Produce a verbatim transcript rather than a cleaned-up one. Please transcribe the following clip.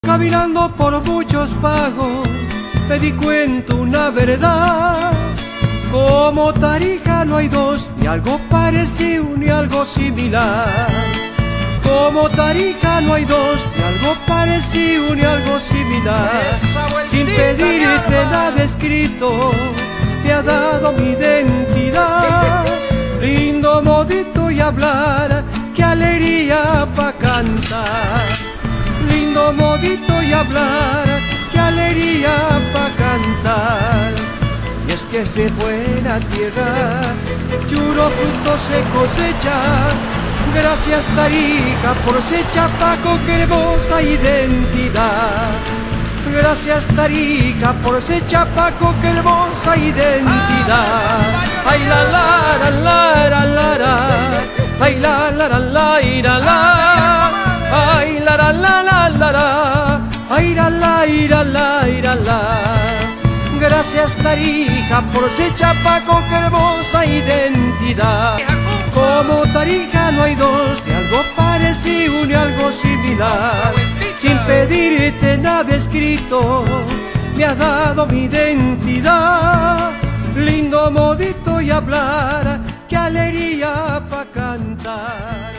Caminando por muchos pagos me di cuenta una verdad: como Tarija no hay dos, ni algo parecido ni algo similar. Como Tarija no hay dos, ni algo parecido ni algo similar. Sin pedirte nada escrito, te ha dado mi identidad. Lindo modito y hablar, qué alegría pa' cantar. Lindo modito y hablar, qué alegría pa' cantar. Y es que es de buena tierra, juro fruto se cosecha. Gracias Tarija por ese chapaco, qué hermosa identidad. Gracias Tarija por ese chapaco, qué hermosa identidad. Ay la la la la la la la, ay la la la la la la, ay la la la la la la, ay la la la la la la. Gracias Tarija por ese chapaco, qué hermosa identidad. Como Tarija no hay dos, ni algo parecido ni algo similar. Sin pedirte nada escrito, me has dado mi identidad. Lindo modito y hablar, qué alegría pa' cantar.